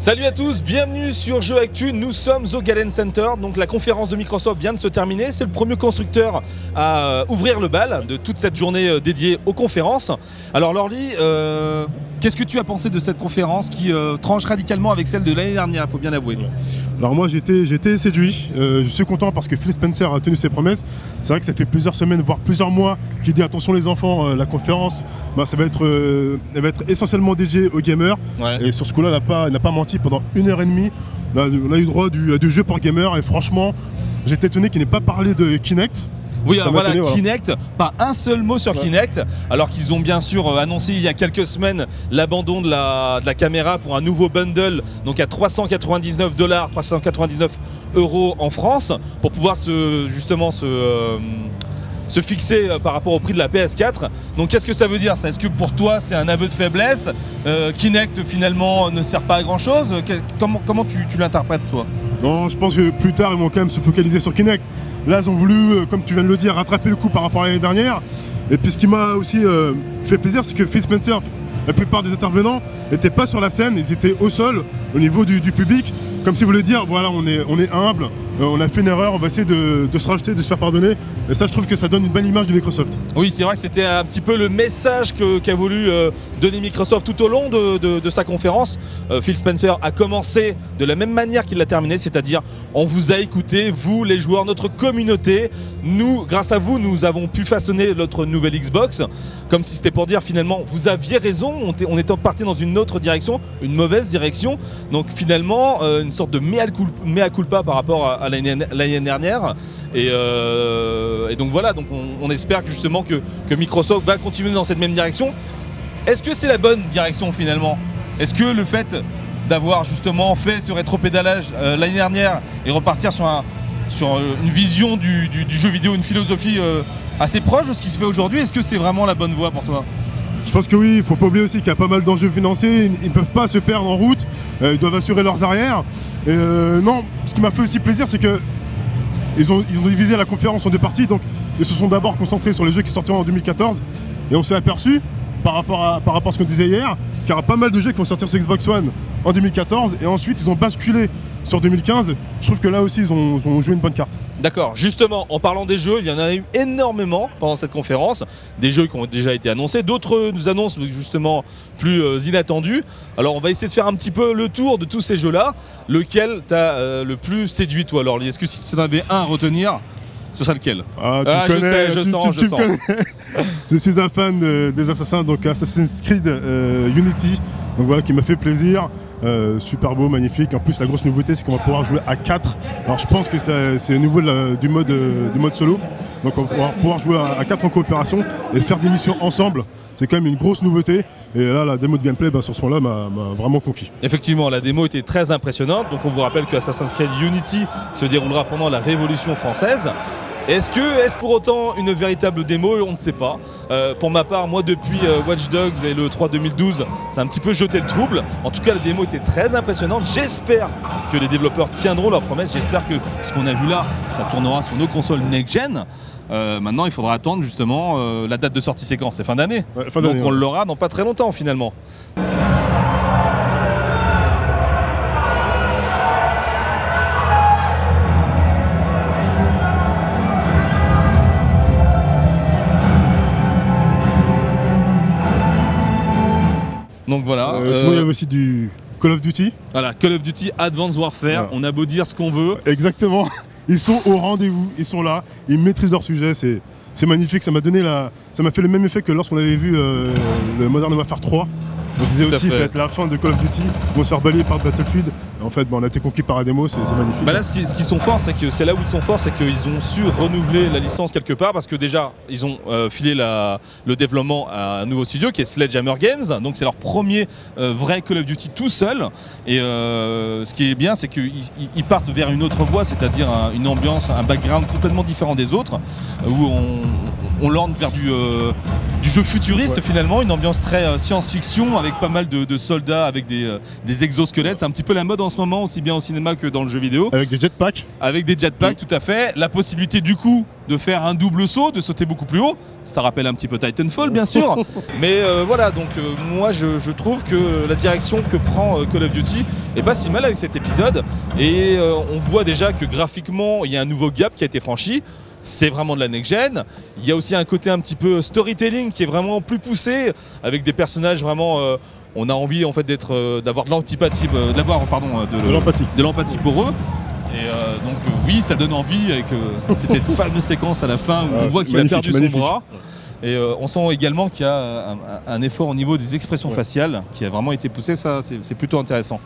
Salut à tous, bienvenue sur Jeux Actu, nous sommes au Galen Center, donc la conférence de Microsoft vient de se terminer, c'est le premier constructeur à ouvrir le bal de toute cette journée dédiée aux conférences. Alors Lorly, qu'est-ce que tu as pensé de cette conférence qui tranche radicalement avec celle de l'année dernière, il faut bien l'avouer? Alors moi j'ai été séduit, je suis content parce que Phil Spencer a tenu ses promesses. C'est vrai que ça fait plusieurs semaines, voire plusieurs mois qu'il dit attention les enfants, la conférence ça va être essentiellement dédiée aux gamers. Ouais. Et sur ce coup-là il n'a pas menti pendant 1h30. On a eu droit à du jeu pour gamers et franchement j'étais étonné qu'il n'ait pas parlé de Kinect. Oui, voilà, étonné, voilà. Kinect, pas un seul mot sur Kinect, alors qu'ils ont bien sûr annoncé il y a quelques semaines l'abandon de la caméra pour un nouveau bundle, donc à 399 $, 399 € en France, pour pouvoir se fixer par rapport au prix de la PS4. Donc qu'est-ce que ça veut dire? Est-ce que pour toi c'est un aveu de faiblesse? Kinect finalement ne sert pas à grand chose? Comment tu l'interprètes toi? Non, je pense que plus tard ils vont quand même se focaliser sur Kinect. Là ils ont voulu, comme tu viens de le dire, rattraper le coup par rapport à l'année dernière. Et puis ce qui m'a aussi fait plaisir, c'est que Phil Spencer, la plupart des intervenants n'étaient pas sur la scène, ils étaient au sol, au niveau du public, comme s'ils voulaient dire voilà on est humble, on a fait une erreur, on va essayer de se racheter, de se faire pardonner. Et ça je trouve que ça donne une belle image de Microsoft. Oui, c'est vrai que c'était un petit peu le message qu'a voulu donner Microsoft tout au long de sa conférence. Phil Spencer a commencé de la même manière qu'il l'a terminé, c'est-à-dire on vous a écouté, vous les joueurs, notre communauté. Nous, grâce à vous, nous avons pu façonner notre nouvelle Xbox. Comme si c'était pour dire finalement, vous aviez raison, on est parti dans une autre direction, une mauvaise direction. Donc finalement, une sorte de mea culpa par rapport à l'année dernière. Et donc voilà, donc on espère que justement que Microsoft va continuer dans cette même direction. Est-ce que c'est la bonne direction finalement? Est-ce que le fait d'avoir justement fait ce rétropédalage l'année dernière et repartir sur une vision du jeu vidéo, une philosophie assez proche de ce qui se fait aujourd'hui, est-ce que c'est vraiment la bonne voie pour toi? Je pense que oui, il ne faut pas oublier aussi qu'il y a pas mal d'enjeux financiers, ils ne peuvent pas se perdre en route, ils doivent assurer leurs arrières. Et non, ce qui m'a fait aussi plaisir, c'est que ils ont divisé la conférence en deux parties, donc ils se sont d'abord concentrés sur les jeux qui sortiront en 2014, et on s'est aperçu, par rapport à ce qu'on disait hier, qu'il y aura pas mal de jeux qui vont sortir sur Xbox One en 2014, et ensuite ils ont basculé sur 2015. Je trouve que là aussi ils ont joué une bonne carte. D'accord, justement, en parlant des jeux, il y en a eu énormément pendant cette conférence, des jeux qui ont déjà été annoncés, d'autres nous annoncent justement plus inattendus. Alors on va essayer de faire un petit peu le tour de tous ces jeux-là. Lequel t'as le plus séduit toi, Lorly? Est-ce que si tu en avais un à retenir, ce serait lequel? Tu connais, je sens. Je suis un fan des assassins, donc Assassin's Creed Unity, donc voilà, qui m'a fait plaisir. Super beau, magnifique. En plus la grosse nouveauté c'est qu'on va pouvoir jouer à 4. Alors je pense que c'est au niveau du mode solo. Donc on va pouvoir jouer à 4 en coopération et faire des missions ensemble. C'est quand même une grosse nouveauté. Et là la démo de gameplay sur ce point-là m'a vraiment conquis. Effectivement, la démo était très impressionnante. Donc on vous rappelle que Assassin's Creed Unity se déroulera pendant la Révolution française. Est-ce pour autant une véritable démo? On ne sait pas. Pour ma part, moi depuis Watch Dogs et le 3 2012, ça a un petit peu jeté le trouble. En tout cas, la démo était très impressionnante. J'espère que les développeurs tiendront leurs promesses. J'espère que ce qu'on a vu là, ça tournera sur nos consoles next-gen. Maintenant, il faudra attendre justement la date de sortie séquence. C'est fin d'année. Ouais, fin d'année, donc on l'aura dans pas très longtemps finalement. Donc voilà. Sinon il y avait aussi du Call of Duty. Voilà, Call of Duty Advanced Warfare, Ouais. on a beau dire ce qu'on veut. Exactement. Ils sont au rendez-vous, ils sont là, ils maîtrisent leur sujet, c'est magnifique. Ça m'a fait le même effet que lorsqu'on avait vu le Modern Warfare 3. On se disait aussi ça va être la fin de Call of Duty, ils vont se faire balayer par Battlefield. En fait, on a été conquis par la démo, c'est magnifique. Bah là, ce qu'ils sont forts, c'est que c'est là où ils sont forts, c'est qu'ils ont su renouveler la licence quelque part, parce que déjà, ils ont filé le développement à un nouveau studio qui est Sledgehammer Games. Donc c'est leur premier vrai Call of Duty tout seul. Et ce qui est bien, c'est qu'ils partent vers une autre voie, c'est-à-dire une ambiance, un background complètement différent des autres, où on lorne vers du du jeu futuriste finalement, une ambiance très science-fiction avec pas mal de soldats avec des exosquelettes. C'est un petit peu la mode en ce moment, aussi bien au cinéma que dans le jeu vidéo. Avec des jetpacks. Avec des jetpacks, tout à fait. La possibilité du coup de faire un double saut, de sauter beaucoup plus haut. Ça rappelle un petit peu Titanfall bien sûr. Mais voilà, donc moi je trouve que la direction que prend Call of Duty est pas si mal avec cet épisode. Et on voit déjà que graphiquement il y a un nouveau gap qui a été franchi. C'est vraiment de la next-gen. Il y a aussi un côté un petit peu storytelling qui est vraiment plus poussé, avec des personnages vraiment... on a envie en fait d'avoir de l'antipathie, de l'empathie pour eux. Et donc oui, ça donne envie avec cette fameuse séquence à la fin où on voit qu'il a perdu son bras. Et on sent également qu'il y a un effort au niveau des expressions faciales qui a vraiment été poussé. Ça, c'est plutôt intéressant.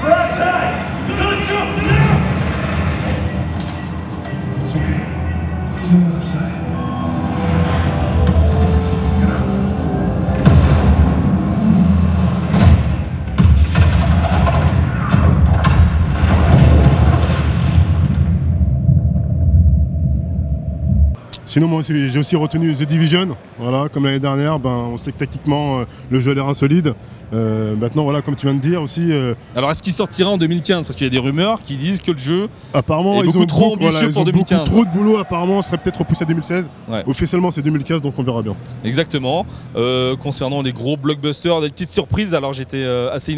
Sinon, moi j'ai aussi retenu The Division. Voilà, comme l'année dernière, on sait que tactiquement le jeu a l'air insolide. Maintenant, voilà, comme tu viens de dire aussi. Alors, est-ce qu'il sortira en 2015? Parce qu'il y a des rumeurs qui disent que le jeu apparemment, est beaucoup trop ambitieux pour 2015. Beaucoup trop de boulot, apparemment, serait peut-être repoussé à 2016. Ouais. Officiellement, c'est 2015, donc on verra bien. Exactement. Concernant les gros blockbusters, des petites surprises. Alors, j'étais assez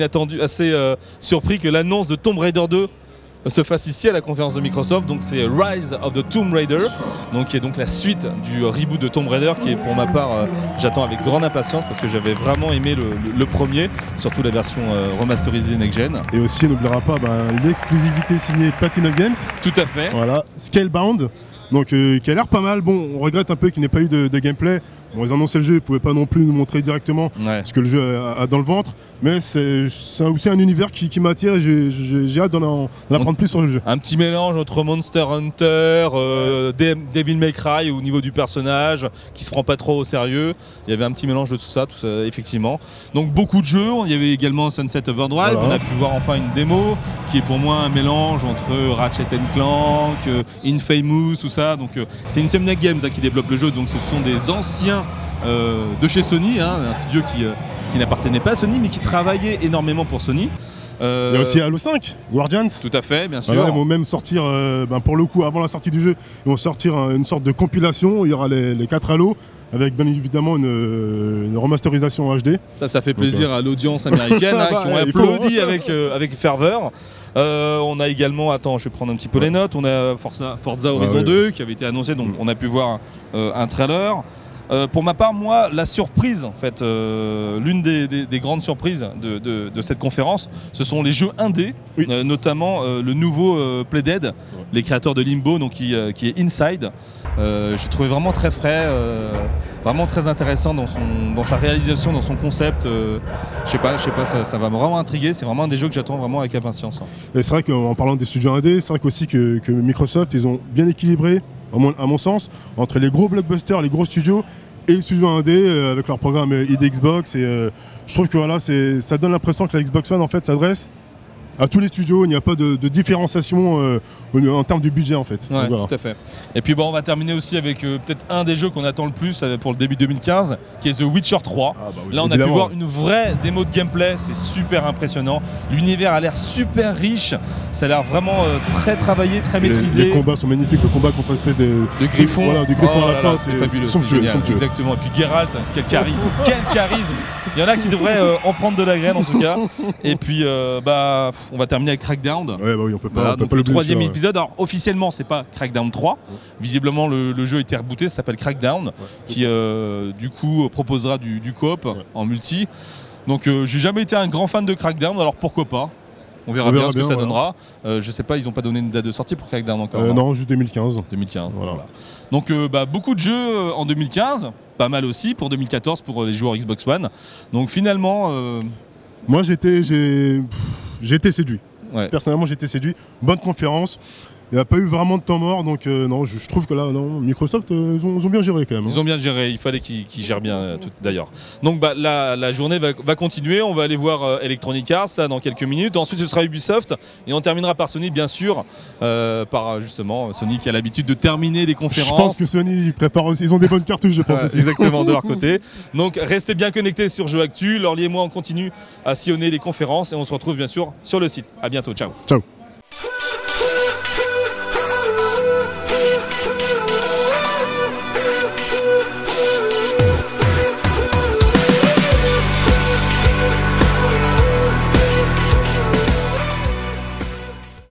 surpris que l'annonce de Tomb Raider 2 se fasse ici à la conférence de Microsoft. Donc c'est Rise of the Tomb Raider, donc qui est donc la suite du reboot de Tomb Raider, qui est pour ma part j'attends avec grande impatience parce que j'avais vraiment aimé le premier, surtout la version remasterisée next-gen. Et aussi on n'oubliera pas l'exclusivité signée Platinum Games. Tout à fait. Voilà, Scalebound, donc qui a l'air pas mal. Bon, on regrette un peu qu'il n'ait pas eu de gameplay. Bon, ils annonçaient le jeu, ils ne pouvaient pas non plus nous montrer directement ce que le jeu a dans le ventre, mais c'est aussi un univers qui m'attire et j'ai hâte d'en apprendre plus sur le jeu. Un petit mélange entre Monster Hunter, Devil May Cry au niveau du personnage, qui se prend pas trop au sérieux. Il y avait un petit mélange de tout ça effectivement. Donc beaucoup de jeux, il y avait également Sunset Overdrive, voilà. On a pu voir enfin une démo qui est pour moi un mélange entre Ratchet & Clank, Infamous, tout ça. Donc c'est Insomniac Games qui développe le jeu, donc ce sont des anciens de chez Sony, un studio qui n'appartenait pas à Sony mais qui travaillait énormément pour Sony. Il y a aussi Halo 5, Guardians. Tout à fait, bien sûr. Voilà, ils vont même sortir, pour le coup, avant la sortie du jeu, ils vont sortir une sorte de compilation. Il y aura les 4 Halo, avec bien évidemment une remasterisation HD. Ça fait plaisir à l'audience américaine qui ont applaudi avec ferveur. On a également, je vais prendre un petit peu les notes, on a Forza Horizon 2 qui avait été annoncé, donc on a pu voir un trailer. Pour ma part, moi, la surprise, en fait, l'une des grandes surprises de cette conférence, ce sont les jeux indés, notamment le nouveau Playdead, les créateurs de Limbo, donc qui est Inside. J'ai trouvé vraiment très frais, vraiment très intéressant dans sa réalisation, dans son concept. Je sais pas, ça va me vraiment intriguer. C'est vraiment un des jeux que j'attends vraiment avec impatience. Et c'est vrai qu'en parlant des studios indés, c'est vrai aussi que Microsoft, ils ont bien équilibré, à mon sens, entre les gros blockbusters, les gros studios et les studios indés avec leur programme ID Xbox. Et je trouve que voilà, ça donne l'impression que la Xbox One en fait s'adresse à tous les studios. Il n'y a pas de différenciation en termes de budget en fait. Ouais, voilà. Tout à fait. Et puis on va terminer aussi avec peut-être un des jeux qu'on attend le plus pour le début 2015, qui est The Witcher 3. Là on a pu voir une vraie démo de gameplay, c'est super impressionnant. L'univers a l'air super riche, ça a l'air vraiment très travaillé, très maîtrisé. Les combats sont magnifiques, le combat contre une espèce de griffons. Voilà, de griffons à la fin, c'est fabuleux, somptueux. Exactement. Et puis Geralt, quel charisme, quel charisme. Il y en a qui devraient en prendre de la graine en tout cas. Et puis on va terminer avec Crackdown. Ouais, oui, on peut pas. Donc le troisième épisode. Alors officiellement c'est pas Crackdown 3. Visiblement le jeu a été rebooté, ça s'appelle Crackdown, qui du coup proposera du coop en multi. Donc j'ai jamais été un grand fan de Crackdown, alors pourquoi pas. On verra bien ce que ça donnera. Je sais pas, ils ont pas donné une date de sortie pour Crackdown encore. Non, juste 2015. 2015, voilà. Donc beaucoup de jeux en 2015, pas mal aussi pour 2014 pour les joueurs Xbox One. Donc finalement... Moi j'ai été séduit. Ouais. Personnellement j'ai été séduit. Bonne conférence. Il n'y a pas eu vraiment de temps mort, donc non, je trouve que là, non, Microsoft, ils ont bien géré quand même. Ils ont bien géré, il fallait qu'ils gèrent bien tout d'ailleurs. Donc la journée va continuer, on va aller voir Electronic Arts là dans quelques minutes, ensuite ce sera Ubisoft et on terminera par Sony bien sûr, par justement Sony qui a l'habitude de terminer les conférences. Je pense que Sony prépare aussi, ils ont des bonnes cartouches je pense aussi. Exactement de leur côté. Donc restez bien connectés sur Jeux Actu, Lorly et moi on continue à sillonner les conférences et on se retrouve bien sûr sur le site. A bientôt, ciao. Ciao.